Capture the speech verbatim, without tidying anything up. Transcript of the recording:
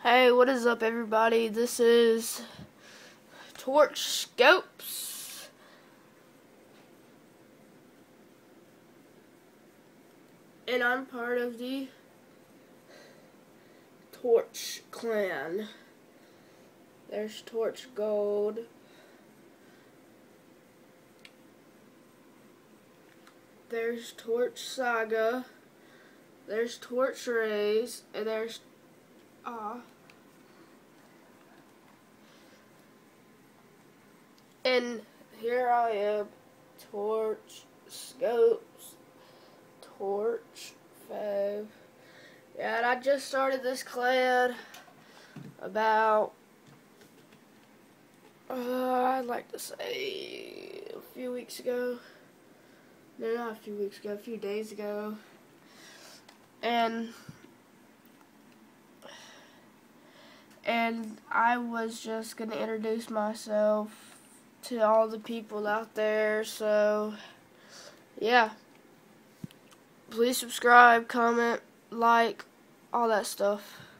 Hey, what is up, everybody? This is ToRcH-ScopeZ, and I'm part of the ToRcH clan. There's ToRcH Gold. There's ToRcH Saga. There's ToRcH Rays, and there's uh and here I am, ToRcH-ScopeZ, ToRcH five. Yeah, and I just started this clan about uh, I'd like to say a few weeks ago. No, not a few weeks ago, a few days ago. And and I was just gonna introduce myself to all the people out there. So yeah, please subscribe, comment, like, all that stuff.